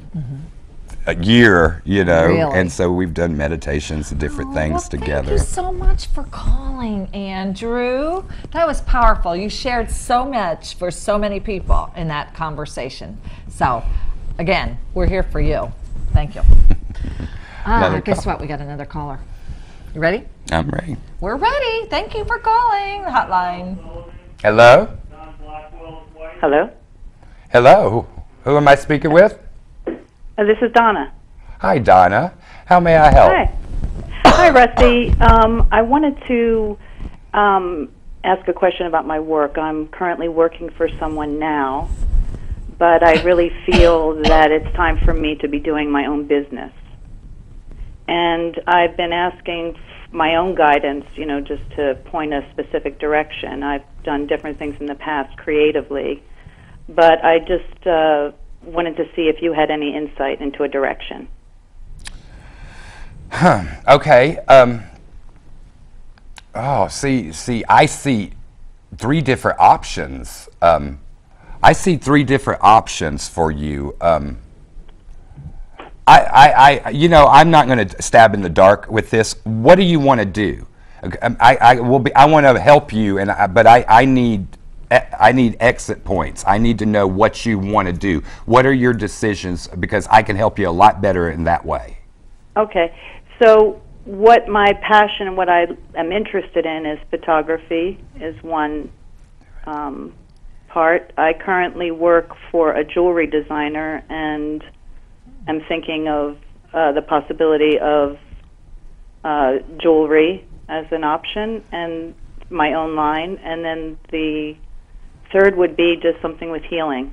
a year, you know, Really? and so we've done meditations and different things together. Thank you so much for calling, Andrew. That was powerful. You shared so much for so many people in that conversation. So, again, we're here for you. Thank you. Guess what? We got another caller. You ready? I'm ready. We're ready. Thank you for calling the hotline. Hello? Hello? Hello? Who am I speaking with? This is Donna. Hi, Donna. How may I help? Hi. Hi, Rusty. I wanted to ask a question about my work. I'm currently working for someone now, but I really feel that it's time for me to be doing my own business. And I've been asking my own guidance, you know, just to point a specific direction. I've done different things in the past creatively, but I just wanted to see if you had any insight into a direction. Okay. See, I see three different options. I see three different options for you. You know, I'm not going to stab in the dark with this. What do you want to do? I want to help you, but I need exit points. I need to know what you want to do. What are your decisions? Because I can help you a lot better in that way. Okay. So what my passion and what I am interested in is photography is one part. I currently work for a jewelry designer and I'm thinking of the possibility of jewelry as an option and my own line. And then the third would be just something with healing.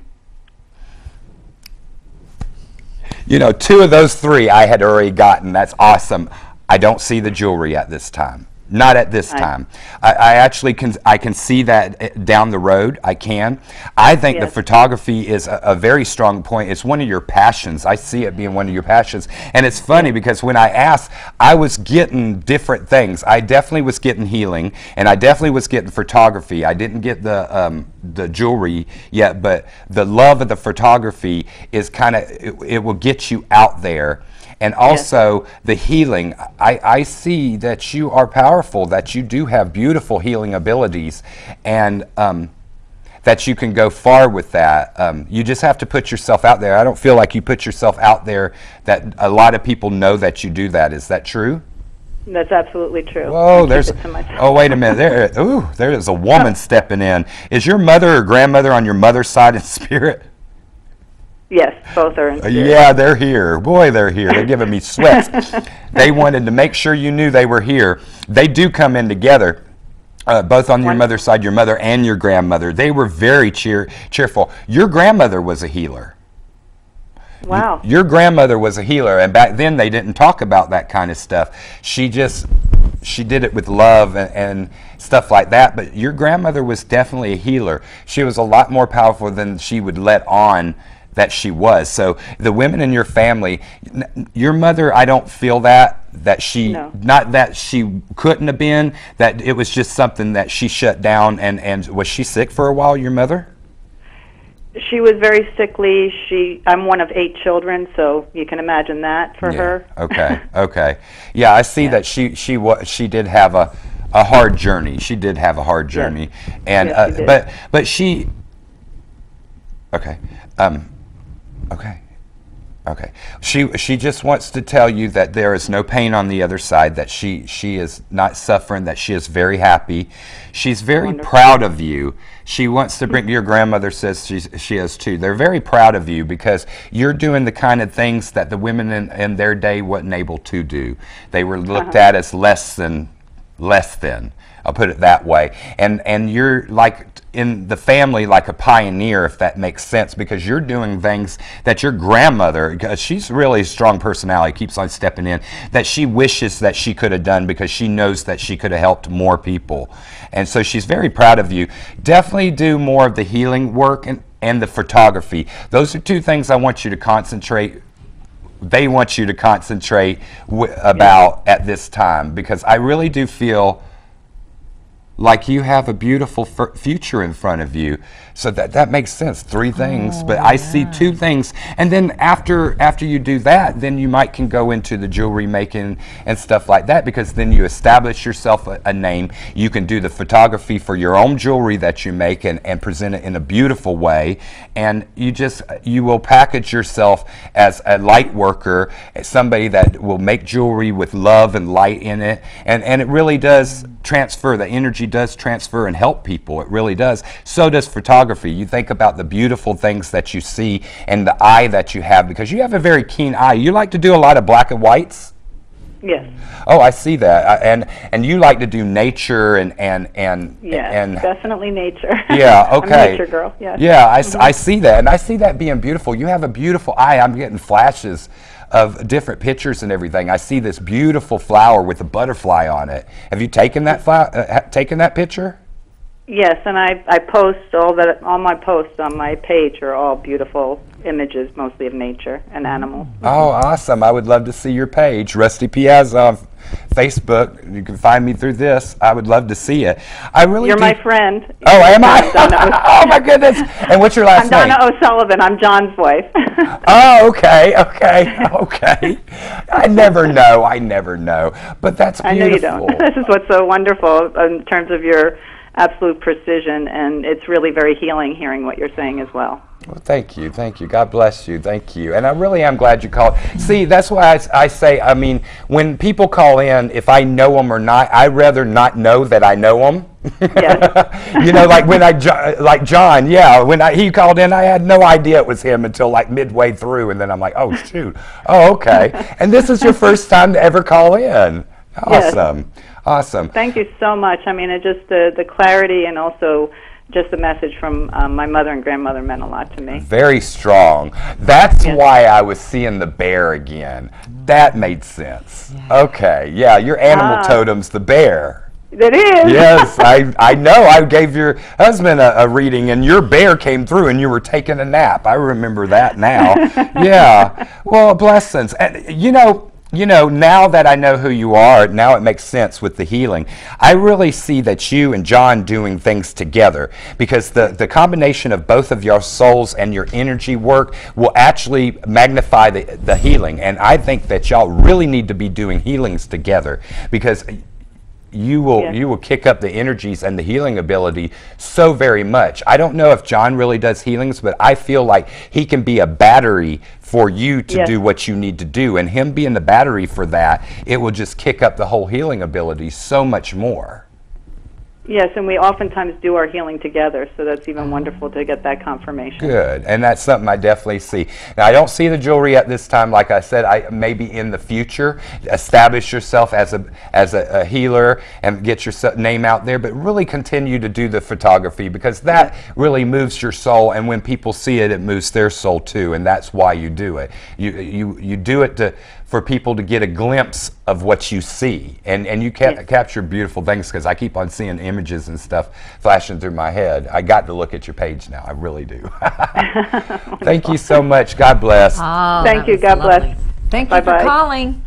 You know, two of those three I had already gotten. That's awesome. I don't see the jewelry at this time. Not at this time. I actually can see that down the road. I can. I think the photography is a very strong point. It's one of your passions. I see it being one of your passions. And it's funny because when I asked, I was getting different things. I definitely was getting healing, and I definitely was getting photography. I didn't get the jewelry yet, but the love of the photography is kind of, it will get you out there. And also the healing. I see that you are powerful, that you do have beautiful healing abilities, and that you can go far with that. You just have to put yourself out there. I don't feel like you put yourself out there, that a lot of people know that you do that. Is that true? That's absolutely true. Whoa, oh, wait a minute. There is a woman stepping in. Is your mother or grandmother on your mother's side in spirit? Yes, both are in spirit. Yeah, they're here. Boy, they're here. They're giving me sweats. They wanted to make sure you knew they were here. They do come in together, both on your mother's side, your mother and your grandmother. They were very cheerful. Your grandmother was a healer. Wow. Your grandmother was a healer, and back then they didn't talk about that kind of stuff. She did it with love and stuff like that, but your grandmother was definitely a healer. She was a lot more powerful than she would let on that she was. So the women in your family, your mother, I don't feel that she, not that she couldn't have been, that it was just something that she shut down. And was she sick for a while, your mother? She was very sickly. I'm one of 8 children, so you can imagine that for her. Okay. Yeah, I see that she did have a hard journey. She did have a hard journey. And yes, she did. but she Okay. She just wants to tell you that there is no pain on the other side, that she is not suffering, that she is very happy. She's very proud of you. She wants to bring, your grandmother says she is too. They're very proud of you because you're doing the kind of things that the women in their day wasn't able to do. They were looked at as less than. I'll put it that way. And you're like in the family like a pioneer, if that makes sense, because you're doing things that your grandmother, because she's really a strong personality, keeps on stepping in, that she wishes that she could have done because she knows that she could have helped more people. And so she's very proud of you. Definitely do more of the healing work and the photography. Those are 2 things I want you to concentrate. They want you to concentrate about at this time, because I really do feel like you have a beautiful future in front of you. So that makes sense. 3 things, but I see 2 things. And then after you do that, then you can go into the jewelry making and stuff like that, because then you establish yourself a name. You can do the photography for your own jewelry that you make and present it in a beautiful way. And you will package yourself as a light worker, as somebody that will make jewelry with love and light in it. And it really does transfer. The energy does transfer and help people. It really does. So does photography. You think about the beautiful things that you see and the eye that you have, because you have a very keen eye. You like to do a lot of black and whites? Yes. Oh, I see that. And you like to do nature and definitely nature. Yeah, okay. I'm a nature girl. Yes. Yeah, I see that, and I see that being beautiful. You have a beautiful eye. I'm getting flashes of different pictures and everything. I see this beautiful flower with a butterfly on it. Have you taken that picture? Yes, and I post all my posts on my page are all beautiful images, mostly of nature and animals. Oh, awesome. I would love to see your page, Rusty Piazza on Facebook. You can find me through this. I would love to see it. You're my friend. Oh, am I? Oh, my goodness. And what's your last name? I'm Donna O'Sullivan. I'm John's wife. Oh, okay. I never know. But that's beautiful. I know you don't. This is what's so wonderful in terms of your absolute precision, and it's really very healing hearing what you're saying as well. Well, thank you. God bless you. Thank you. And I really am glad you called. See, that's why I say, I mean, when people call in, if I know them or not, I'd rather not know that I know them. Yes. You know, like when like John, he called in, I had no idea it was him until like midway through, and then I'm like, oh, shoot. Oh, okay. And this is your first time to ever call in. Awesome. Yes. Awesome. Thank you so much. I mean, it just the clarity and also just the message from my mother and grandmother meant a lot to me. Very strong. That's why I was seeing the bear again. That made sense. Okay. Yeah, your animal totem's the bear. That is. Yes, I know. I gave your husband a reading, and your bear came through, and you were taking a nap. I remember that now. Yeah. Well, blessings. And now that I know who you are, now it makes sense with the healing. I really see that you and John doing things together, because the combination of both of your souls and your energy work will actually magnify the healing. And I think that y'all really need to be doing healings together, because you will kick up the energies and the healing ability so very much. I don't know if John really does healings, but I feel like he can be a battery for you to do what you need to do. And him being the battery for that, it will just kick up the whole healing ability so much more. Yes, and we oftentimes do our healing together, so that's even wonderful to get that confirmation. Good, and that's something I definitely see. Now, I don't see the jewelry at this time. Like I said, maybe in the future, establish yourself as a healer and get your name out there, but really continue to do the photography, because that really moves your soul, and when people see it, it moves their soul too, and that's why you do it. You do it for people to get a glimpse of what you see, and you capture beautiful things, because I keep on seeing images and stuff flashing through my head. I got to look at your page now. I really do. Thank you so much. God bless. Oh, Thank you. God bless. Thank you for calling.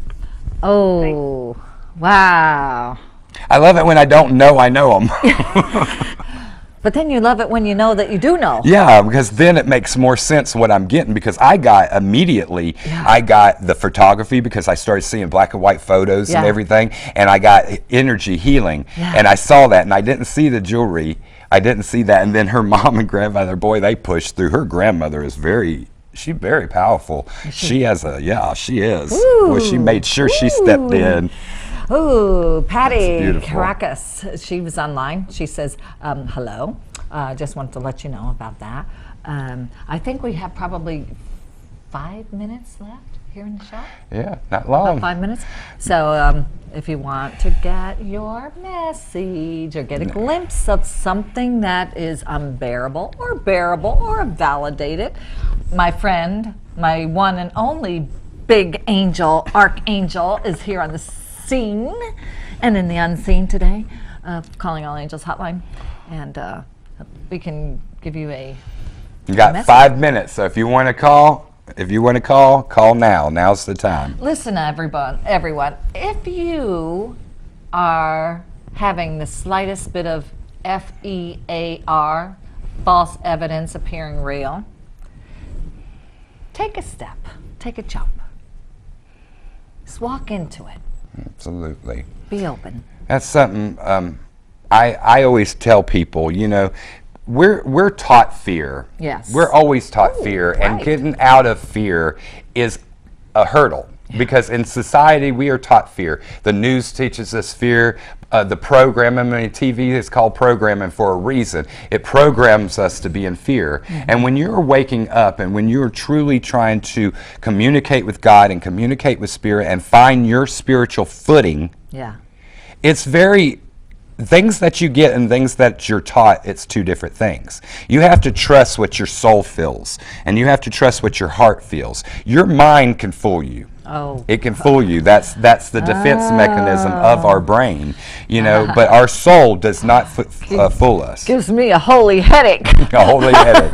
Oh, wow. I love it when I don't know I know them. But then you love it when you know that you do know. Yeah, because then it makes more sense what I'm getting, because I got the photography, because I started seeing black and white photos and everything, and I got energy healing, and I saw that, and I didn't see the jewelry. I didn't see that, and then her mom and grandmother, boy, they pushed through. Her grandmother is she's very powerful. She has she is. Ooh. Boy, she made sure she stepped in. Oh, Patty Caracas, she was online. She says, hello. Just wanted to let you know about that. I think we have probably 5 minutes left here in the show. Yeah, not long. About 5 minutes. So if you want to get your message or get a glimpse of something that is unbearable or bearable or validated, my friend, my one and only big angel, archangel, is here on the scene and in the unseen today, Calling All Angels hotline, and we can give you a You got message. 5 minutes, so if you want to call, call now. Now's the time. Listen, everyone, if you are having the slightest bit of FEAR, false evidence appearing real, take a step, take a jump. Just walk into it. Absolutely. Be open. That's something I always tell people, we're taught fear. Yes. We're always taught fear, and getting out of fear is a hurdle. Because in society, we are taught fear. The news teaches us fear. The programming, TV is called programming for a reason. It programs us to be in fear. Mm-hmm. And when you're waking up and when you're truly trying to communicate with God and communicate with Spirit and find your spiritual footing, it's things that you get and things that you're taught, it's two different things. You have to trust what your soul feels, and you have to trust what your heart feels. Your mind can fool you. Oh. It can fool you. That's the defense mechanism of our brain, but our soul does not fool us. Gives me a holy headache. A holy headache.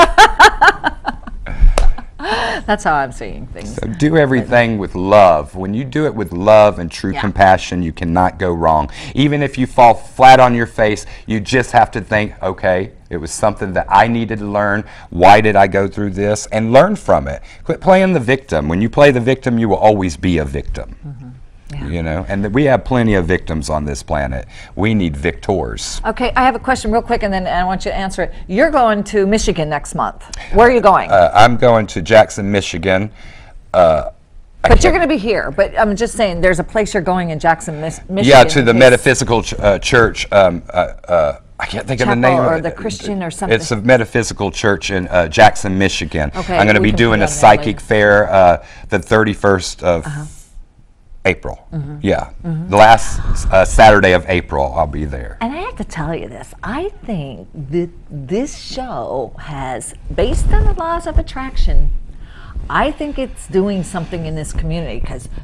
That's how I'm seeing things. So do everything with love. When you do it with love and true compassion, you cannot go wrong. Even if you fall flat on your face, you just have to think, okay, it was something that I needed to learn. Why did I go through this? And learn from it. Quit playing the victim. When you play the victim, you will always be a victim. Mm-hmm. And we have plenty of victims on this planet. We need victors. Okay, I have a question real quick, and then I want you to answer it. You're going to Michigan next month. Where are you going? I'm going to Jackson, Michigan. But you're going to be here. But I'm just saying, there's a place you're going in Jackson, Michigan. Yeah, to the Metaphysical Church. I can't think of the name or of it. the Christian or something. It's a Metaphysical Church in Jackson, Michigan. Okay, I'm going to be doing a psychic fair the 31st of April. Mm-hmm. Yeah. Mm-hmm. The last Saturday of April, I'll be there. And I have to tell you this. I think that this show has, based on the laws of attraction, I think it's doing something in this community, because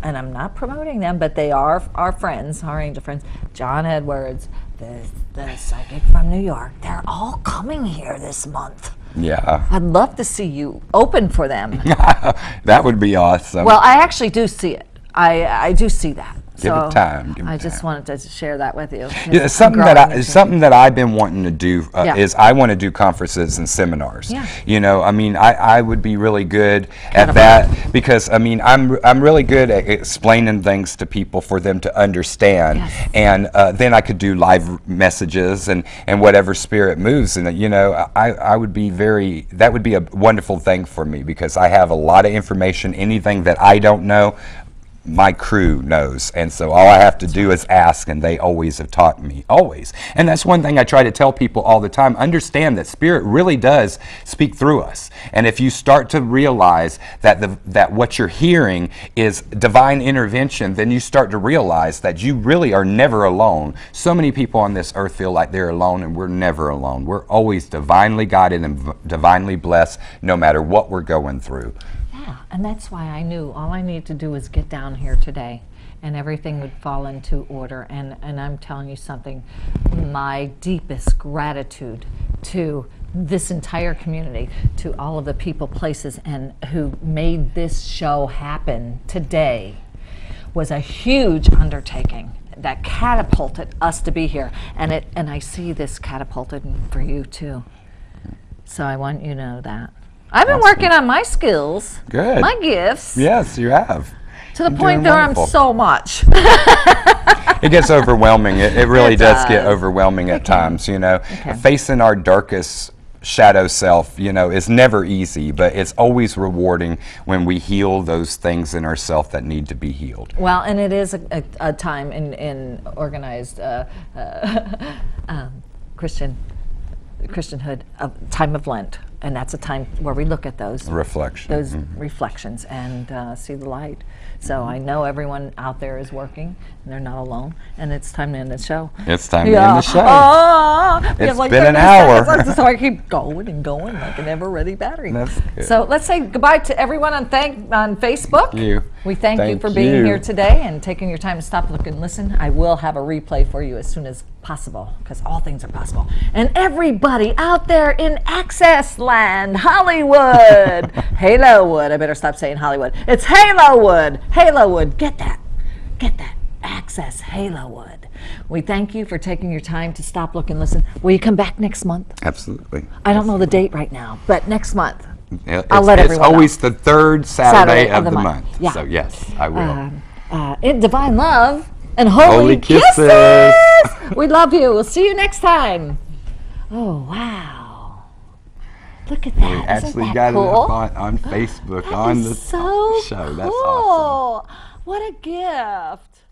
and I'm not promoting them, but they are our friends, our angel friends. John Edwards, the psychic from New York. They're all coming here this month. Yeah. I'd love to see you open for them. That would be awesome. Well, I actually do see it. I do see that. Give it time. Give it I just time. wanted to share that with you. Yeah, something that I've been wanting to do is I want to do conferences and seminars. Yeah. You know, I mean, I would be really good at that because I mean, I'm really good at explaining things to people for them to understand, Yes. and then I could do live messages and whatever spirit moves, and you know, I would be that would be a wonderful thing for me because I have a lot of information. Anything that I don't know, my crew knows, and so all I have to do is ask, and they always have taught me, always. And that's one thing I try to tell people all the time. Understand that Spirit really does speak through us, and if you start to realize that what you're hearing is divine intervention, then you start to realize that you really are never alone. So many people on this earth feel like they're alone, and we're never alone. We're always divinely guided and divinely blessed, no matter what we're going through. Yeah, and that's why I knew all I needed to do was get down here today and everything would fall into order. And I'm telling you something, my deepest gratitude to this entire community, to all of the people, places, and who made this show happen today was a huge undertaking that catapulted us to be here. And I see this catapulted for you too. So I want you to know that. I've been working on my skills, Good. my gifts, Yes, you have. to the You're point doing where I'm wonderful. so much. It gets overwhelming. It really It does get does. overwhelming at times, you know. can. Facing our darkest shadow self, you know, is never easy, but it's always rewarding when we heal those things in ourself that need to be healed. Well, and it is a time in organized Christianhood, a time of Lent, and that's a time where we look at those Reflection. reflections and see the light. So I know everyone out there is working, and they're not alone. And it's time to end the show. It's time to end the show. We have It's been an 30 hour. seconds, so I keep going and going like an ever-ready battery. That's good. So let's say goodbye to everyone on Facebook. You. We thank you Thank for being you. here today and taking your time to stop, look, and listen. I will have a replay for you as soon as possible, because all things are possible. And everybody out there in Access Land, Hollywood, Halowood. I better stop saying Hollywood. It's Halowood. Halowood. Get that. Get that. Access Halowood. We thank you for taking your time to stop, look, and listen. Will you come back next month? Absolutely. I don't know the date right now, but next month. I'll let it's everyone know. always the third Saturday of the month. Yeah. So yes, I will. In divine love and holy, Holy kisses. kisses. We love you. We'll see you next time. Oh, wow. Look at that. We Isn't actually that got cool? it up on Facebook That on is the so show. cool. That's awesome. What a gift.